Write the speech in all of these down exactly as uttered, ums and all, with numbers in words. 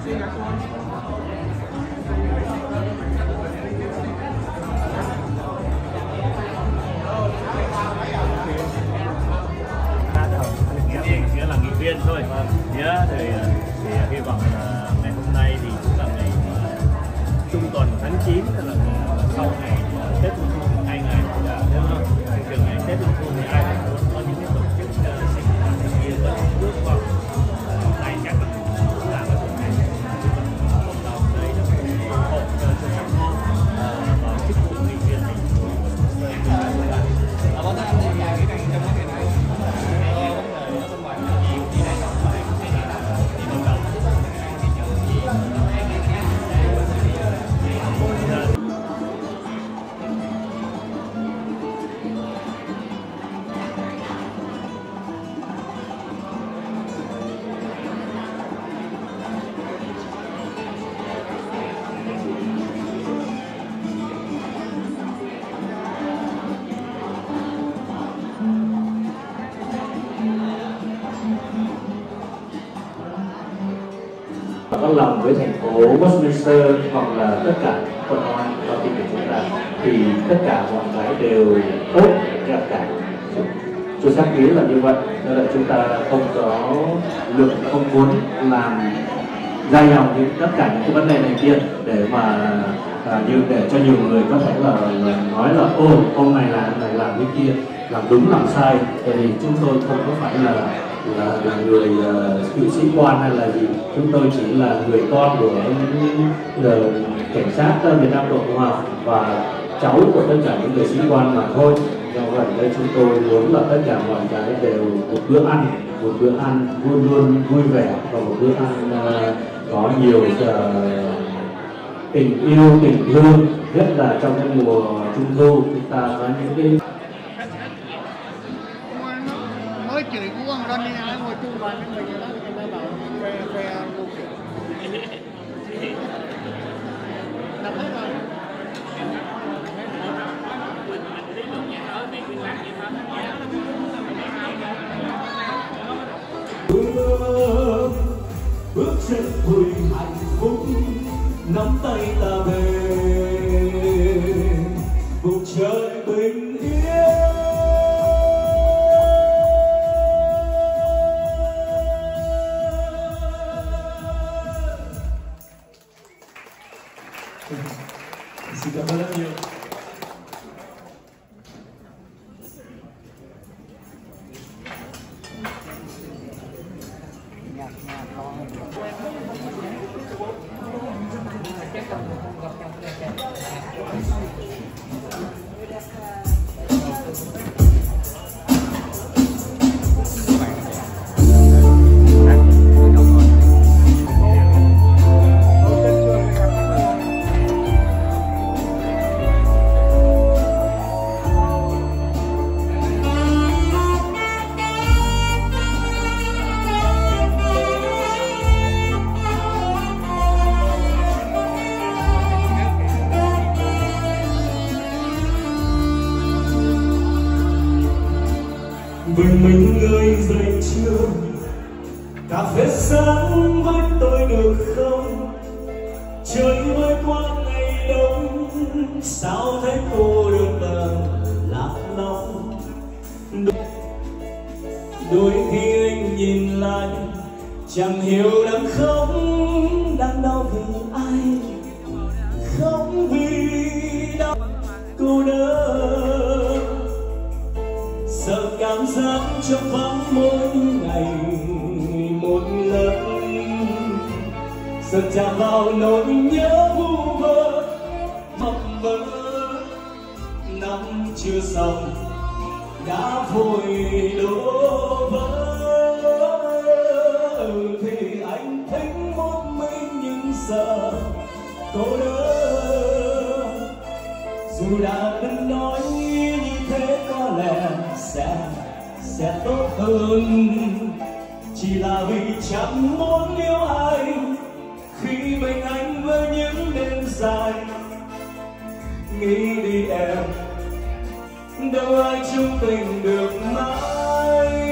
Nghĩa là nghị viên thôi. Nghĩa thì, thì hy vọng là ngày hôm nay thì cũng là ngày trung tuần tháng chín, tức là sau ngày Tết Trung Thu hai ngày, đúng không? Thường ngày Tết Trung Thu thì ai cũng muốn có những cái tổ chức sinh hoạt thanh niên vẫn bước vào ngày chắc là cũng là cái tổ này cộng đồng đấy nó cũng ủng hộ cho các cô vào chức vụ nghị viên thành phố. Vâng, anh thì cái này trong cái này có lòng với thành phố Westminster hoặc là tất cả con nói cho team của chúng ta thì tất cả mọi cái đều tốt đẹp cả. Tôi xác nghĩ là như vậy, nên là chúng ta không có lượng không muốn làm dai dòng những tất cả những cái vấn đề này kia để mà à, như để cho nhiều người có thể là, là nói là ô ông này làm này làm cái kia, làm đúng làm sai. Thì chúng tôi không có phải là là, là người cựu uh, sĩ quan hay là gì, chúng tôi chỉ là người con của uh, cảnh sát Việt Nam Cộng Hòa và cháu của tất cả những người sĩ quan mà thôi. Do vậy đây chúng tôi muốn là tất cả mọi cái đều một bữa ăn, một bữa ăn luôn luôn vui vẻ và một bữa ăn uh, có nhiều uh, tình yêu, tình thương, nhất là trong cái mùa Trung Thu chúng ta có những cái mới chửi của ông Ronnie ai ngồi chung đoàn với mình đó thì người ta bảo về về vô kiểu đập hết rồi. Bước chân vui hạnh phúc nắm tay ta về vùng trời bình yên. Xin cảm ơn rất nhiều. Bình minh người dậy trưa, cà phê sáng với tôi được không? Trời mới qua ngày đông, sao thấy cô đơn bờ lạc lòng? Đôi khi anh nhìn lại, chẳng hiểu đang khóc, đang đau vì ai? Khóc vì đau cô đơn, sợ cảm giác trong vắng mỗi ngày một lần, sợ chạm vào nỗi nhớ vu vơ mập mờ. Năm chưa xong đã vội đổ vỡ, thì anh thích một mình nhưng sợ cô đơn. Dù đã từng nói như thế có lẽ sẽ sẽ tốt hơn, chỉ là vì chẳng muốn yêu ai khi bên anh với những đêm dài. Nghĩ đi em, đâu ai chung tình được mãi.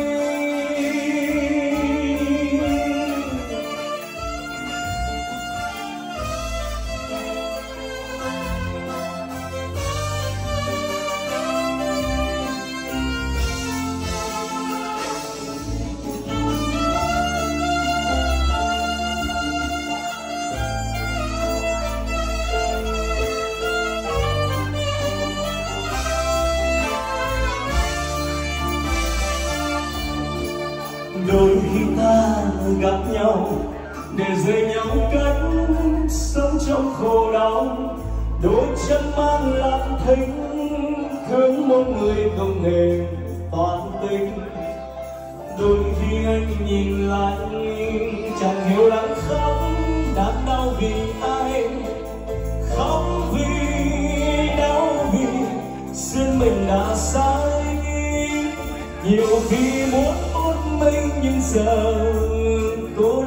đôi khi ta gặp nhau để dạy nhau cách sống trong khổ đau, đôi chân mang làm thinh thương một người không hề toan tính. Đôi khi anh nhìn lại chẳng hiểu đang khóc đang đau vì ai, khóc vì đau vì xin mình đã sai. Nhiều khi muốn một mình nhưng giờ cô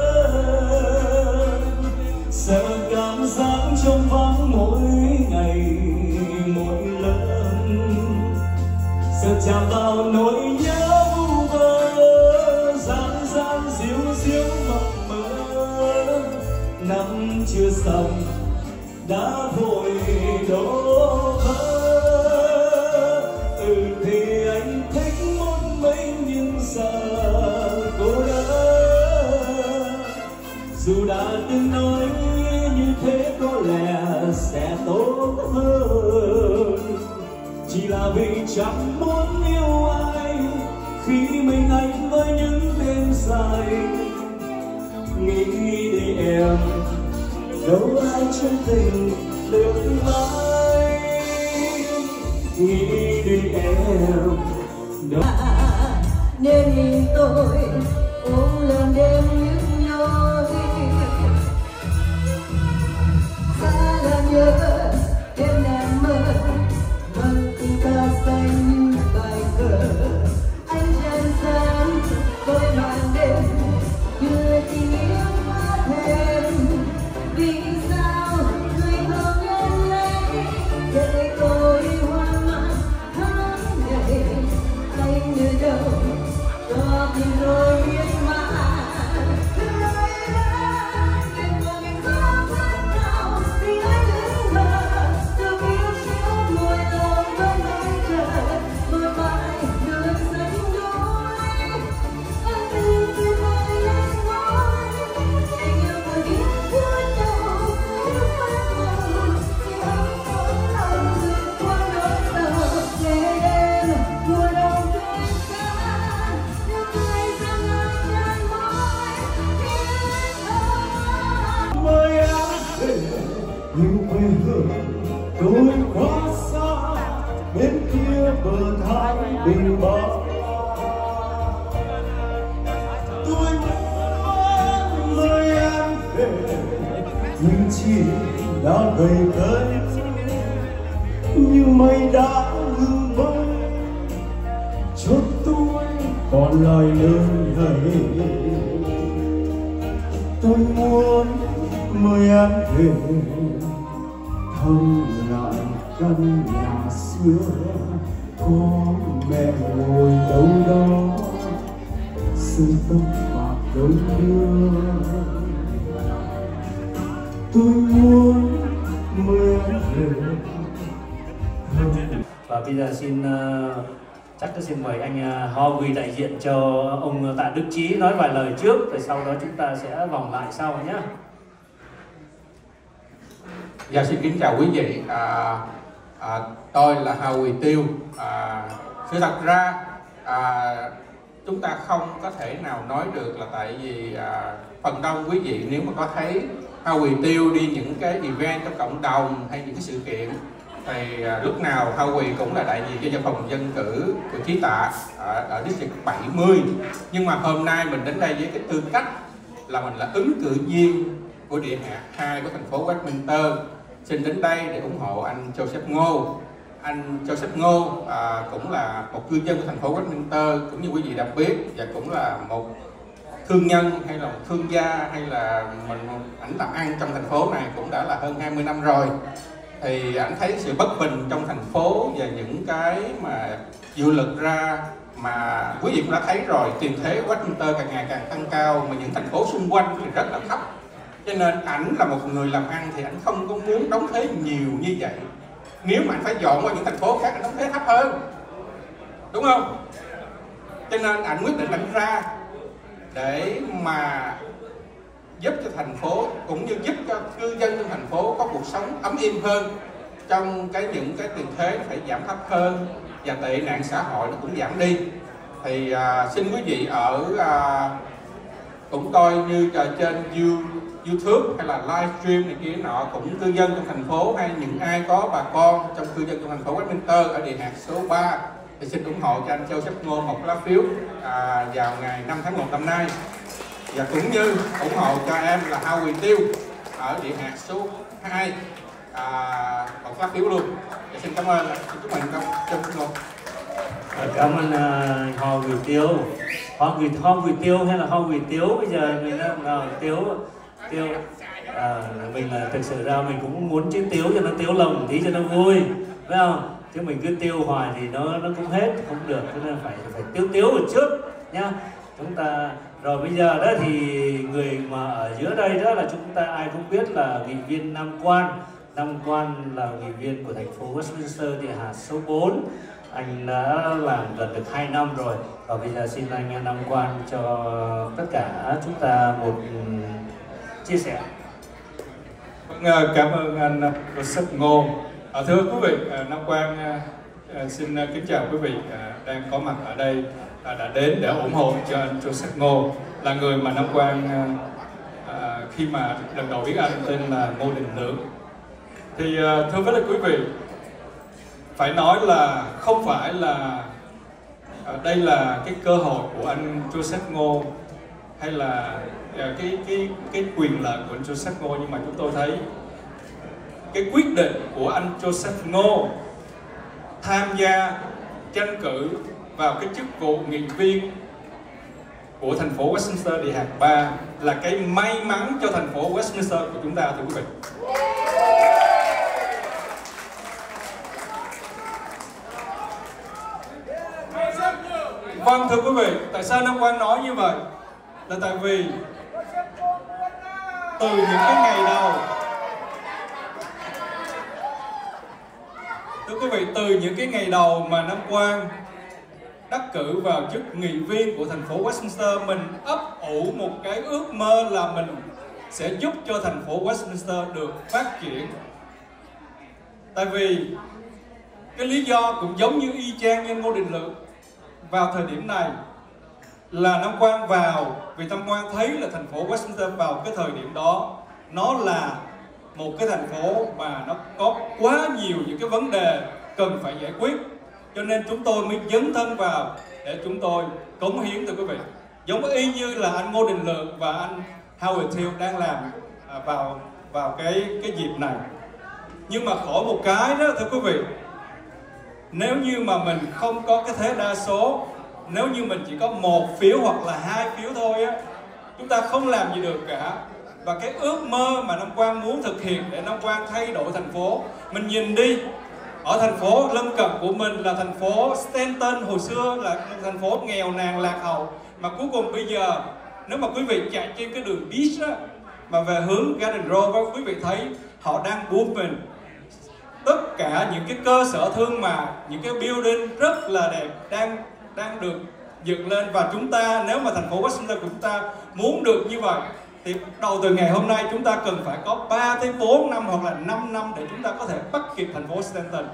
đơn, sợ cảm giác trong vắng mỗi ngày một lần, sợ chạm vào nỗi nhớ vu vơ gian gian diu diu mộng mơ. Năm chưa xong đã vội đổ vỡ. Ừ thì anh thích một mình nhưng sợ cô đơn, dù đã từng nói như thế có lẽ sẽ tốt hơn, chỉ là vì chẳng muốn yêu ai khi mình anh với những đêm dài. Nghĩ đi em, đâu ai chân tình được mãi. Nghĩ đi em, đâu nên nhìn tôi ôm lần đêm những nhói. Xa là nhớ đêm nàng mơ, mơ tình ta xanh như bài cờ. Anh trần gian tôi màn đêm đưa tình yêu hát thêm. Vì sao người không nhân lấy để tôi hoang mang tháng ngày. Anh nơi đâu cho tình rồi biết mà rơi ra đêm qua ngày không phát nào vì anh đứng mơ từ yêu chiếu mùi lòng vẫn mãi chờ một bài đường xanh đôi. Anh từng từ mây lên ngói tình yêu vừa biết thương đâu nước mắt màu thì ấm ấm lòng vượt qua nỗi sầu. Để đêm mùa đông tuyết xa nước mây răng ngang trên môi biết ơn. mới áo về nhưng quê hương tôi quá xa bên kia bờ thái bình bờ. Tôi muốn mời em về nhưng chỉ đã gầy cấn như mây đã ngừng bay, cho tôi còn lời nơi này. Tôi muốn mời em về thăm lại căn nhà xưa, có mẹ ngồi đâu đó sương tóc bạc đôi đưa. Tôi muốn mời em về. Và bây giờ xin uh, chắc tôi xin mời anh uh, Howie đại diện cho ông Tạ Đức Chí nói vài lời trước, rồi sau đó chúng ta sẽ vòng lại sau nhé. Dạ, xin kính chào quý vị. À, à, tôi là Howie Tiêu. À, sự thật ra à, chúng ta không có thể nào nói được là tại vì à, phần đông quý vị nếu mà có thấy Howie Tiêu đi những cái event trong cộng đồng hay những cái sự kiện thì à, lúc nào Howie cũng là đại diện cho văn phòng dân cử của Chí Tạ ở, ở district bảy mươi. Nhưng mà hôm nay mình đến đây với cái tư cách là mình là ứng cử viên của địa hạt hai của thành phố Westminster, xin đến đây để ủng hộ anh Joseph Ngô. Anh Joseph Ngô à, cũng là một cư dân của thành phố Westminster, cũng như quý vị đã biết, và cũng là một thương nhân hay là một thương gia hay là mình ảnh làm ăn trong thành phố này cũng đã là hơn hai mươi năm rồi. Thì anh thấy sự bất bình trong thành phố và những cái mà dư lực ra mà quý vị cũng đã thấy rồi, tiền thế Westminster càng ngày càng tăng cao mà những thành phố xung quanh thì rất là thấp. Cho nên ảnh là một người làm ăn thì ảnh không có muốn đóng thuế nhiều như vậy. Nếu mà anh phải dọn qua những thành phố khác anh đóng thuế thấp hơn, đúng không? Cho nên ảnh quyết định ảnh ra để mà giúp cho thành phố cũng như giúp cho cư dân trong thành phố có cuộc sống ấm êm hơn, trong cái những cái tiền thuế phải giảm thấp hơn và tệ nạn xã hội nó cũng giảm đi. thì à, xin quý vị ở à, cũng coi như à, trên YouTube hay là livestream này kia nọ, cũng cư dân trong thành phố hay những ai có bà con trong cư dân trong thành phố Westminster ở địa hạt số ba thì xin ủng hộ cho anh Joseph Ngô một lá phiếu à, vào ngày năm tháng một năm nay, và cũng như ủng hộ cho em là Howie Tiêu ở địa hạt số hai à, một lá phiếu luôn. Và xin cảm ơn, xin chúc mừng công Joseph Ngô. Cảm ơn uh, Hoa Quỳ Tiêu. Hoa Quỳ Hoa Quỳ Tiêu hay là Hoa Quỳ Tiếu, bây giờ mình đang uh, Tiếu Tiêu à, mình là thực sự ra mình cũng muốn chữ Tiếu cho nó tiếu lòng tí cho nó vui, phải không? Chứ mình cứ Tiêu hoài thì nó nó cũng hết không được, cho nên phải phải Tiếu Tiếu một chút nhá. Chúng ta rồi bây giờ đó thì người mà ở giữa đây đó là chúng ta ai cũng biết là nghị viên Nam Quan. Nam Quan là nghị viên của thành phố Westminster địa hạt số bốn. Anh đã làm gần được hai năm rồi, và bây giờ xin anh Nam Quan cho tất cả chúng ta một chia sẻ. Vâng, cảm ơn anh Joseph Ngô. À, thưa quý vị, Nam Quan à, xin kính chào quý vị à, đang có mặt ở đây, à, đã đến để ủng hộ cho anh Joseph Ngô, là người mà Nam Quan à, khi mà lần đầu biết anh tên là Ngô Đình Lưỡng. Thì à, thưa với lại quý vị, phải nói là không phải là à, đây là cái cơ hội của anh Joseph Ngô hay là à, cái cái cái quyền lợi của anh Joseph Ngô, nhưng mà chúng tôi thấy cái quyết định của anh Joseph Ngô tham gia tranh cử vào cái chức vụ nghị viên của thành phố Westminster địa hạt ba là cái may mắn cho thành phố Westminster của chúng ta, thưa quý vị. Vâng, thưa quý vị, tại sao Nam Quan nói như vậy? Là tại vì từ những cái ngày đầu, thưa quý vị, từ những cái ngày đầu mà Nam Quan đắc cử vào chức nghị viên của thành phố Westminster, mình ấp ủ một cái ước mơ là mình sẽ giúp cho thành phố Westminster được phát triển. Tại vì cái lý do cũng giống như y chang như Ngô Đình Lưỡng. Vào thời điểm này là Nam Quan vào vì Nam Quan thấy là thành phố Westminster vào cái thời điểm đó nó là một cái thành phố mà nó có quá nhiều những cái vấn đề cần phải giải quyết, cho nên chúng tôi mới dấn thân vào để chúng tôi cống hiến, thưa quý vị, giống y như là anh Ngô Đình Lưỡng và anh Howie Tiêu đang làm vào vào cái cái dịp này. Nhưng mà khổ một cái đó, thưa quý vị, nếu như mà mình không có cái thế đa số, nếu như mình chỉ có một phiếu hoặc là hai phiếu thôi á, chúng ta không làm gì được cả. Và cái ước mơ mà Nam Quan muốn thực hiện để Nam Quan thay đổi thành phố, mình nhìn đi, ở thành phố lân cận của mình là thành phố Stanton, hồi xưa là một thành phố nghèo nàn lạc hậu, mà cuối cùng bây giờ nếu mà quý vị chạy trên cái đường Beach á, mà về hướng Garden Road, quý vị thấy họ đang booming. Tất cả những cái cơ sở thương mại, những cái building rất là đẹp đang đang được dựng lên, và chúng ta nếu mà thành phố Westminster của chúng ta muốn được như vậy thì đầu từ ngày hôm nay chúng ta cần phải có ba tới bốn năm hoặc là năm năm để chúng ta có thể bắt kịp thành phố Stanton.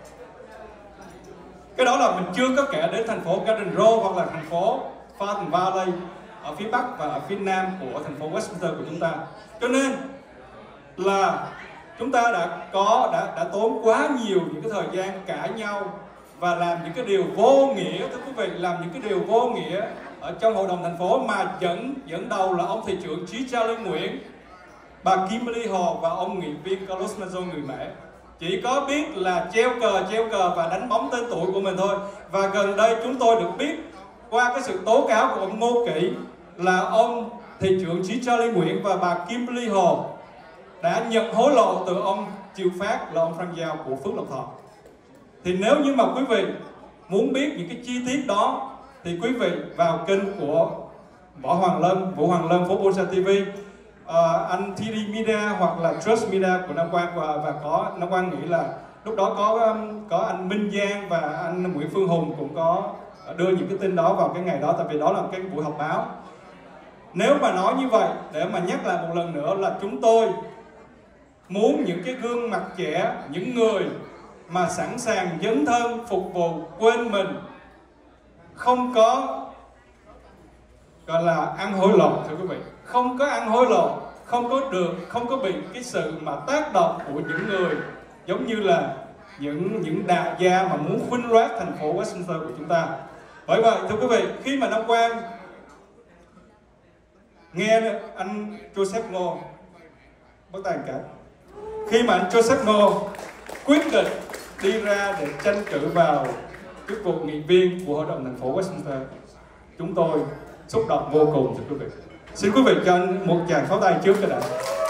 Cái đó là mình chưa có kể đến thành phố Garden Road hoặc là thành phố Fountain Valley ở phía Bắc và ở phía Nam của thành phố Westminster của chúng ta. Cho nên là chúng ta đã có đã đã tốn quá nhiều những cái thời gian cãi nhau và làm những cái điều vô nghĩa, thưa quý vị, làm những cái điều vô nghĩa ở trong hội đồng thành phố, mà dẫn dẫn đầu là ông thị trưởng Chí Charlie Nguyễn, bà Kimberly Hall và ông nghị viên Carlos Mazo người Mẹ chỉ có biết là treo cờ treo cờ và đánh bóng tên tuổi của mình thôi. Và gần đây chúng tôi được biết qua cái sự tố cáo của ông Ngô Kỷ là ông thị trưởng Chí Charlie Nguyễn và bà Kimberly Hall đã nhận hối lộ từ ông Triệu Phát là ông Frank Giao của Phước Lộc Thọ. Thì nếu như mà quý vị muốn biết những cái chi tiết đó thì quý vị vào kênh của Võ Hoàng Lân, Vũ Hoàng Lân, Phố Bonsa ti vi, uh, anh tê đê Media hoặc là Trust Media của Nam Quan, và, và có Nam Quan nghĩ là lúc đó có um, có anh Minh Giang và anh Nguyễn Phương Hùng cũng có đưa những cái tin đó vào cái ngày đó, tại vì đó là cái buổi họp báo. Nếu mà nói như vậy, để mà nhắc lại một lần nữa là chúng tôi muốn những cái gương mặt trẻ, những người mà sẵn sàng dấn thân phục vụ, quên mình, không có gọi là ăn hối lộ, thưa quý vị, không có ăn hối lộ, không có được, không có bị cái sự mà tác động của những người giống như là những những đại gia mà muốn khuynh loát thành phố Westminster của chúng ta. Bởi vậy thưa quý vị, khi mà Nam Quang nghe anh Joseph Ngô bắt tay cả, khi mà anh Joseph Ngô quyết định đi ra để tranh cử vào chức vụ nghị viên của hội đồng thành phố Westminster, chúng tôi xúc động vô cùng, thưa quý vị. Xin quý vị cho anh một tràng pháo tay trước cho đã.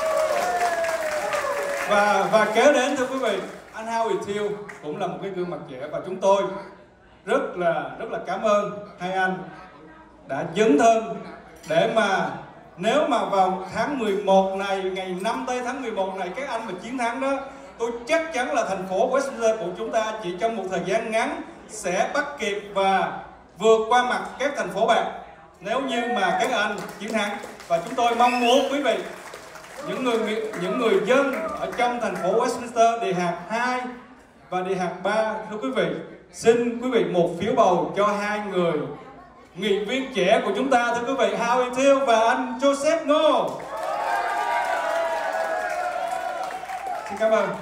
Và và kế đến thưa quý vị, anh Howie Thiêu cũng là một cái gương mặt trẻ, và chúng tôi rất là rất là cảm ơn hai anh đã dấn thân để mà nếu mà vào tháng mười một này, ngày năm tây tháng mười một này, các anh mà chiến thắng đó, tôi chắc chắn là thành phố Westminster của chúng ta chỉ trong một thời gian ngắn sẽ bắt kịp và vượt qua mặt các thành phố bạn nếu như mà các anh chiến thắng. Và chúng tôi mong muốn quý vị, những người những người dân ở trong thành phố Westminster địa hạt hai và địa hạt ba, thưa quý vị, xin quý vị một phiếu bầu cho hai người nghị viên trẻ của chúng ta, thưa quý vị, Howie Thiêu và anh Joseph Ngô. Xin cảm ơn.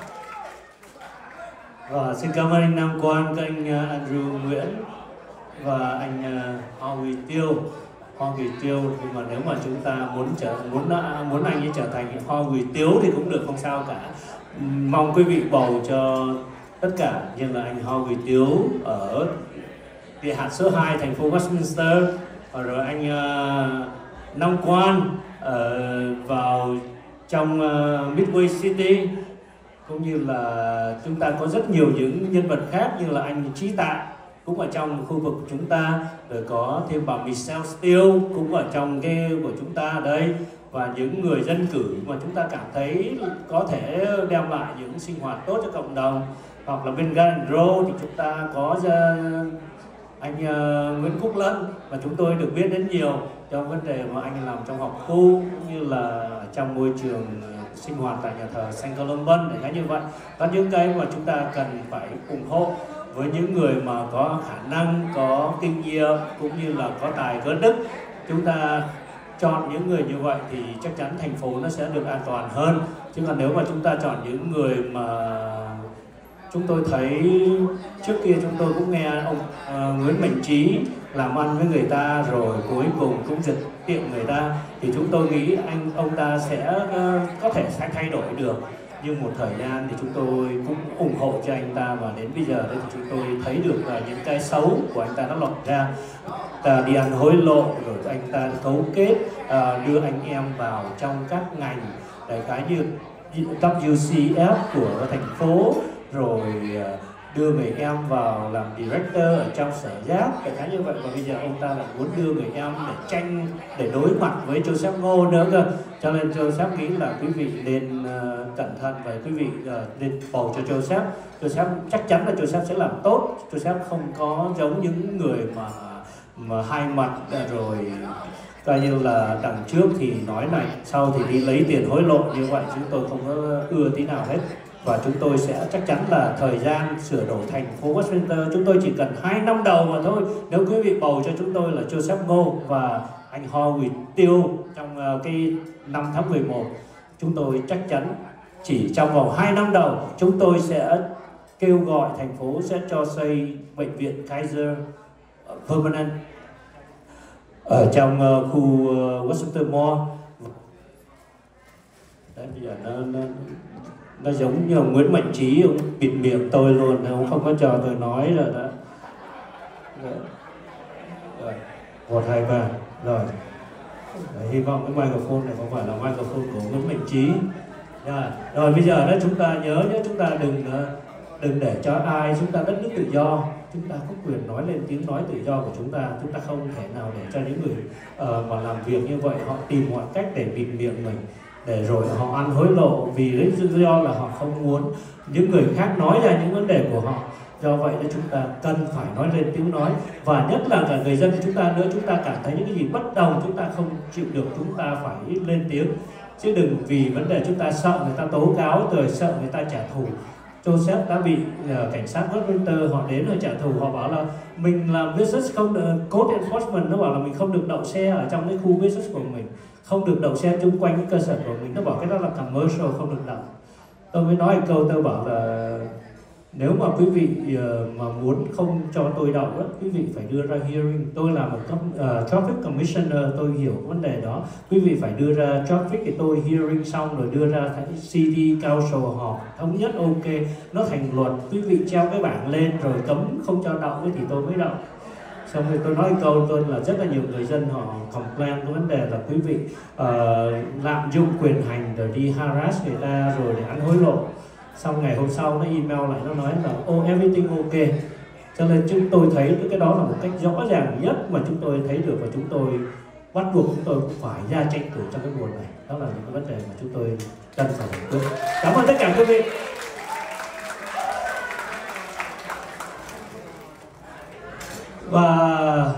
Và xin cảm ơn anh Nam Quang, các anh Andrew Nguyễn và anh Howie Thiêu. Howie Thiêu, nhưng mà nếu mà chúng ta muốn trở muốn muốn anh ấy trở thành Howie Tiếu thì cũng được, không sao cả. Mong quý vị bầu cho tất cả như là anh Howie Tiếu ở địa hạt số hai thành phố Westminster, rồi anh uh, Nam Quang ở vào trong uh, Midway City, cũng như là chúng ta có rất nhiều những nhân vật khác như là anh Trí Tạ cũng ở trong khu vực của chúng ta, rồi có thêm bà Michelle Steele cũng ở trong cái của chúng ta ở đây, và những người dân cử mà chúng ta cảm thấy có thể đem lại những sinh hoạt tốt cho cộng đồng. Hoặc là bên Garden Row thì chúng ta có anh uh, Nguyễn Quốc Lân, và chúng tôi được biết đến nhiều trong vấn đề mà anh làm trong học khu cũng như là trong môi trường uh, sinh hoạt tại nhà thờ Saint Columban để cái như vậy. Và những cái mà chúng ta cần phải ủng hộ với những người mà có khả năng, có kinh nghiệm cũng như là có tài có đức, chúng ta chọn những người như vậy thì chắc chắn thành phố nó sẽ được an toàn hơn. Chứ còn nếu mà chúng ta chọn những người mà chúng tôi thấy trước kia chúng tôi cũng nghe ông uh, Nguyễn Mạnh Trí làm ăn với người ta rồi cuối cùng cũng giật tiệm người ta, thì chúng tôi nghĩ anh ông ta sẽ uh, có thể sẽ thay đổi được. Nhưng một thời gian thì chúng tôi cũng ủng hộ cho anh ta, và đến bây giờ đây thì chúng tôi thấy được là những cái xấu của anh ta nó lọt ra. Ta đi ăn hối lộ, rồi anh ta cấu kết uh, đưa anh em vào trong các ngành đại khái như W C F của thành phố, rồi uh, đưa người em vào làm director ở trong sở giáp, đại khái như vậy. Và bây giờ ông ta lại muốn đưa người em để tranh, để đối mặt với Joseph Ngô nữa cơ. Cho nên Joseph nghĩ là quý vị nên uh, cẩn thận, và quý vị uh, nên bầu cho Joseph. Joseph chắc chắn là Joseph sẽ làm tốt. Joseph không có giống những người mà mà hai mặt rồi coi như là đằng trước thì nói này, sau thì đi lấy tiền hối lộ như vậy. Chúng tôi không có ưa tí nào hết. Và chúng tôi sẽ chắc chắn là thời gian sửa đổi thành phố Westminster chúng tôi chỉ cần hai năm đầu mà thôi. Nếu quý vị bầu cho chúng tôi là Joseph Ngô và anh Howie Tiêu trong uh, cái năm tháng mười một, chúng tôi chắc chắn chỉ trong vòng hai năm đầu chúng tôi sẽ kêu gọi thành phố sẽ cho xây bệnh viện Kaiser Permanent ở trong uh, khu uh, Westminster Mall. Đấy, bây giờ nó, nó nó giống như ông Nguyễn Mạnh Trí, ông bịt miệng tôi luôn, ông không có cho tôi nói rồi đó. Rồi, một hai ba rồi. Đấy, hy vọng cái microphone này không phải là microphone của Nguyễn Mạnh Trí. Rồi, rồi bây giờ đó chúng ta nhớ nhé, chúng ta đừng đừng để cho ai, chúng ta đất nước tự do, chúng ta có quyền nói lên tiếng nói tự do của chúng ta. Chúng ta không thể nào để cho những người uh, mà làm việc như vậy họ tìm mọi cách để bịt miệng mình, để rồi họ ăn hối lộ vì lý do là họ không muốn những người khác nói ra những vấn đề của họ. Do vậy nên chúng ta cần phải nói lên tiếng nói, và nhất là cả người dân chúng ta nữa. Chúng ta cảm thấy những cái gì bất đồng chúng ta không chịu được, chúng ta phải lên tiếng, chứ đừng vì vấn đề chúng ta sợ người ta tố cáo rồi sợ người ta trả thù. Joseph đã bị uh, cảnh sát Westminster họ đến họ trả thù, họ bảo là mình làm business không được, code enforcement nó bảo là mình không được đậu xe ở trong cái khu business của mình, không được đậu xe chung quanh cái cơ sở của mình, nó bảo cái đó là commercial không được đậu. Tôi mới nói câu tôi bảo là nếu mà quý vị uh, mà muốn không cho tôi đậu đó, quý vị phải đưa ra hearing. Tôi là một uh, traffic commissioner, tôi hiểu vấn đề đó. Quý vị phải đưa ra traffic thì tôi hearing xong rồi đưa ra city council họp thống nhất ok, nó thành luật, quý vị treo cái bảng lên rồi cấm không cho đậu thì tôi mới đậu. Xong rồi tôi nói câu tôi là rất là nhiều người dân họ complain cái vấn đề là quý vị uh, lạm dụng quyền hành rồi đi harass người ta rồi để ăn hối lộ. Xong ngày hôm sau nó email lại nó nói là oh everything ok. Cho nên chúng tôi thấy cái đó là một cách rõ ràng nhất mà chúng tôi thấy được, và chúng tôi bắt buộc chúng tôi cũng phải ra tranh cử trong cái mùa này. Đó là những cái vấn đề mà chúng tôi cần phải giải quyết. Cảm ơn tất cả quý vị. Và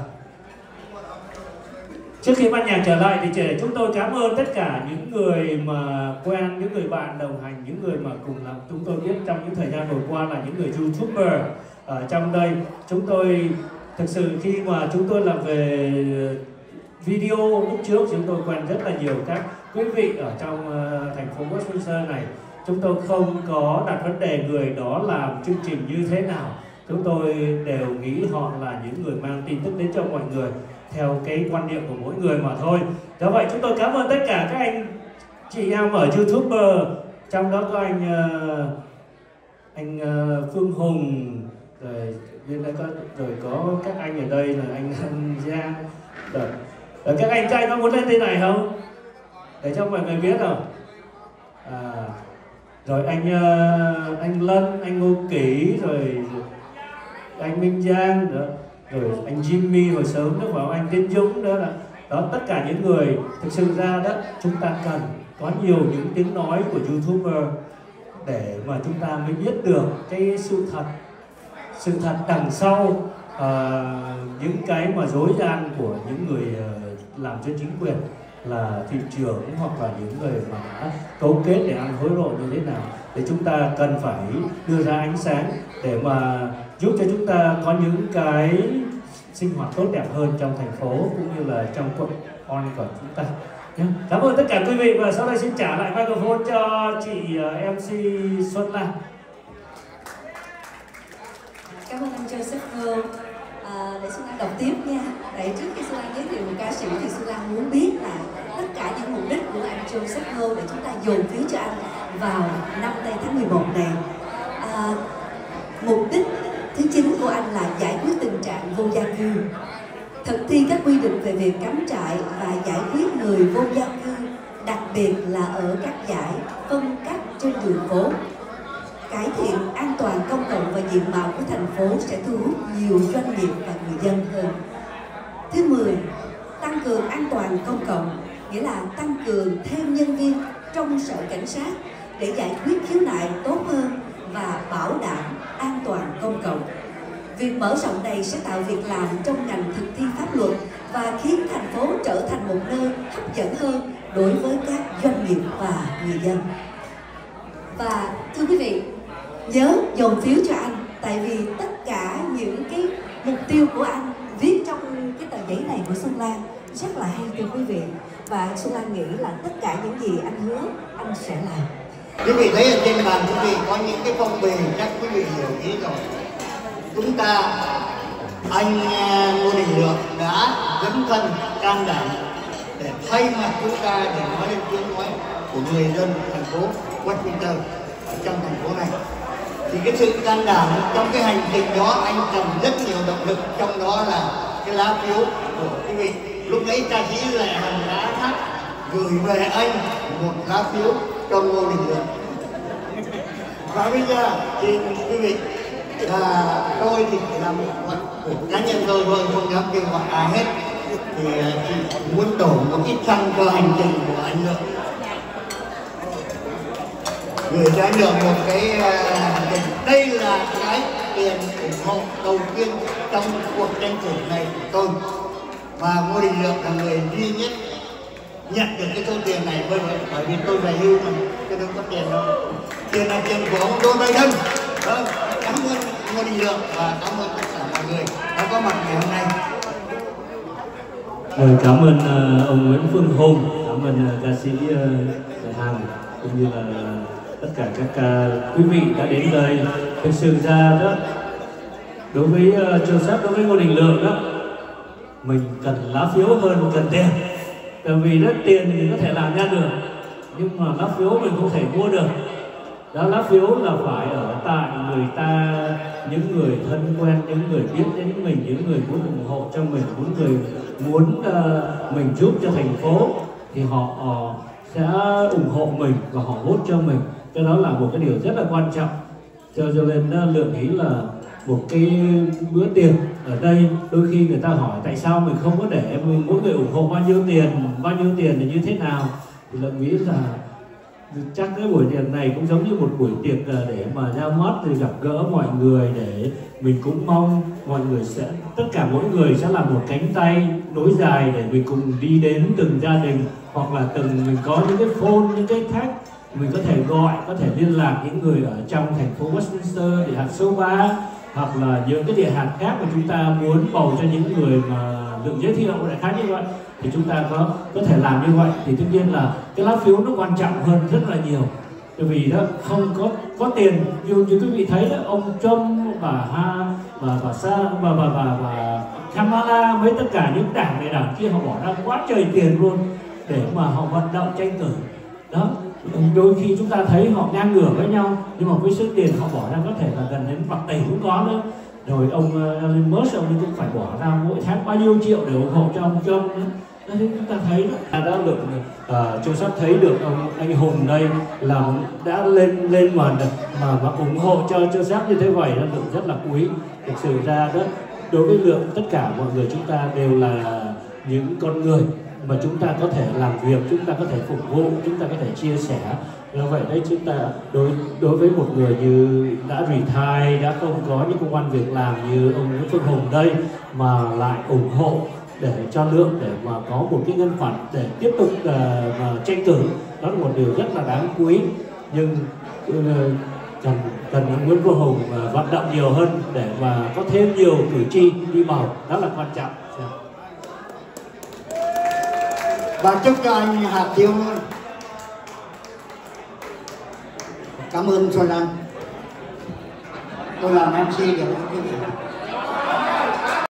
trước khi ban nhạc trở lại thì để chúng tôi cảm ơn tất cả những người mà quen, những người bạn đồng hành, những người mà cùng làm chúng tôi biết trong những thời gian vừa qua là những người YouTuber ở trong đây. Chúng tôi thực sự khi mà chúng tôi làm về video lúc trước, chúng tôi quen rất là nhiều các quý vị ở trong uh, thành phố Westminster này. Chúng tôi không có đặt vấn đề người đó làm chương trình như thế nào. Chúng tôi đều nghĩ họ là những người mang tin tức đến cho mọi người theo cái quan niệm của mỗi người mà thôi. Do vậy chúng tôi cảm ơn tất cả các anh chị em ở YouTuber, trong đó có anh uh, anh uh, Phương Hùng, rồi bên đây có rồi có các anh ở đây là anh Hân Giang, rồi, rồi các anh trai có muốn lên tên này không? Để cho mọi người biết không? À, rồi anh uh, anh Lân, anh Ngô Kỷ, rồi anh Minh Giang nữa, rồi anh Jimmy hồi sớm nữa, vào anh Tiến Dũng nữa, là đó tất cả những người thực sự ra đó chúng ta cần có nhiều những tiếng nói của YouTuber để mà chúng ta mới biết được cái sự thật, sự thật đằng sau uh, những cái mà dối gian của những người uh, làm cho chính quyền là thị trưởng hoặc là những người mà đã cấu kết để ăn hối lộ như thế nào, để chúng ta cần phải đưa ra ánh sáng để mà giúp cho chúng ta có những cái sinh hoạt tốt đẹp hơn trong thành phố cũng như là trong quận con của chúng ta. Cảm ơn tất cả quý vị, và sau đây xin trả lại microphone cho chị em xê Xuân Lan. Cảm ơn anh Joseph Ngô. À, để Xuân Lan đọc tiếp nha. Tại trước khi Xuân Lan giới thiệu một ca sĩ thì Xuân Lan muốn biết là tất cả những mục đích của anh Joseph Ngô để chúng ta dồn phiếu cho anh vào năm tây tháng mười một này. À, mục đích thứ chính của anh là giải quyết tình trạng vô gia cư, thực thi các quy định về việc cắm trại và giải quyết người vô gia cư, đặc biệt là ở các giải phân cách trên đường phố. Cải thiện an toàn công cộng và diện mạo của thành phố sẽ thu hút nhiều doanh nghiệp và người dân hơn. Thứ mười, tăng cường an toàn công cộng, nghĩa là tăng cường thêm nhân viên trong sở cảnh sát để giải quyết khiếu nại tốt hơn và bảo đảm an toàn công cộng. Việc mở rộng này sẽ tạo việc làm trong ngành thực thi pháp luật và khiến thành phố trở thành một nơi hấp dẫn hơn đối với các doanh nghiệp và người dân. Và thưa quý vị, nhớ dồn phiếu cho anh, tại vì tất cả những cái mục tiêu của anh viết trong cái tờ giấy này của Xuân Lan rất là hay thưa quý vị. Và Xuân Lan nghĩ là tất cả những gì anh hứa anh sẽ làm. Quý vị thấy ở trên bàn quý vị có những cái phong bì, chắc quý vị hiểu ý rồi. Chúng ta, anh Ngô Đình Lượng đã dấn thân can đảm để thay mặt chúng ta để nói lên tiếng nói của người dân thành phố Westminster ở trong thành phố này. Thì cái sự can đảm trong cái hành trình đó anh cần rất nhiều động lực, trong đó là cái lá phiếu của quý vị. Lúc nãy ca sĩ Lệ Hằng đã hát gửi về anh một lá phiếu cho Ngô Đình Lượng. Và bây giờ thì quý vị, là tôi thì chỉ là một vật của cá nhân tôi thôi, không dám kêu gọi ai hết. Thì chỉ muốn đổ một ít xăng cho hành trình của anh Lượng, gửi cho anh Lượng một cái hành trình. Đây là cái tiền ủng hộ đầu tiên trong cuộc tranh cử này của tôi, và Ngô Đình Lượng là người duy nhất nhận được cái số tiền này, bởi vì tôi về hưu mà. chứ đâu có tiền đâu. Tiền là tiền của ông Joe Biden. Vâng, cảm ơn Ngô Đình Lượng và cảm ơn tất cả mọi người đã có mặt ngày hôm nay. Rồi, cảm ơn uh, ông Nguyễn Phương Hùng, cảm ơn uh, ca sĩ uh, Đại Hằng cũng như là tất cả các uh, quý vị đã đến đây. Thực sự ra đó, đối với uh, Joseph, đối với Ngô Đình Lượng đó, mình cần lá phiếu hơn cần tiền. Tại vì đó, tiền thì có thể làm ra được, nhưng mà lá phiếu mình không thể mua được. Đó, lá phiếu là phải ở tại người ta, những người thân quen, những người biết đến mình, những người muốn ủng hộ cho mình, những người muốn uh, mình giúp cho thành phố thì họ uh, sẽ ủng hộ mình và họ vote cho mình. Cái đó là một cái điều rất là quan trọng. Cho cho nên uh, Lượng nghĩ là một cái bữa tiệc ở đây, đôi khi người ta hỏi tại sao mình không có để mỗi người ủng hộ bao nhiêu tiền, bao nhiêu tiền là như thế nào, thì Lượng nghĩ là chắc cái buổi tiệc này cũng giống như một buổi tiệc để mà ra mắt, thì gặp gỡ mọi người, để mình cũng mong mọi người sẽ, tất cả mỗi người sẽ là một cánh tay nối dài để mình cùng đi đến từng gia đình, hoặc là từng mình có những cái phone, những cái thách mình có thể gọi, có thể liên lạc những người ở trong thành phố Westminster, địa hạt số ba, hoặc là những cái địa hạt khác mà chúng ta muốn bầu cho những người mà được giới thiệu đại khái như vậy, thì chúng ta có có thể làm như vậy. Thì tất nhiên là cái lá phiếu nó quan trọng hơn rất là nhiều, bởi vì đó không có có tiền như như quý vị thấy đó, ông Trump và ha và và sa và và và, và Kamala, với tất cả những đảng này đảng kia, họ bỏ ra quá trời tiền luôn để mà họ vận động tranh cử. Đó, đôi khi chúng ta thấy họ ngang ngửa với nhau, nhưng mà với số tiền họ bỏ ra có thể là gần đến bạc tỷ cũng có nữa. Rồi ông Elon Musk, ông cũng phải bỏ ra mỗi tháng bao nhiêu triệu để ủng hộ cho ông Trump nữa. Đó, chúng ta thấy đó, đã được uh, Joseph thấy được ông anh Hùng đây là đã lên lên mà mà mà ủng hộ cho Joseph như thế vậy, nó Lượng rất là quý. Thực sự ra đó, đối với Lượng, tất cả mọi người chúng ta đều là những con người mà chúng ta có thể làm việc, chúng ta có thể phục vụ, chúng ta có thể chia sẻ. Do vậy đấy, chúng ta đối đối với một người như đã retire, đã không có những công ăn việc làm như ông Nguyễn Phương Hùng đây, mà lại ủng hộ để cho Lượng để mà có một cái ngân khoản để tiếp tục uh, mà tranh cử, đó là một điều rất là đáng quý. Nhưng uh, cần cần ông Nguyễn Phương Hùng uh, vận động nhiều hơn để mà có thêm nhiều cử tri đi bầu, đó là quan trọng. Và chúc cho anh Hà Tiêu luôn. Cảm ơn Xuân Anh. Tôi làm em xê được không quý vị?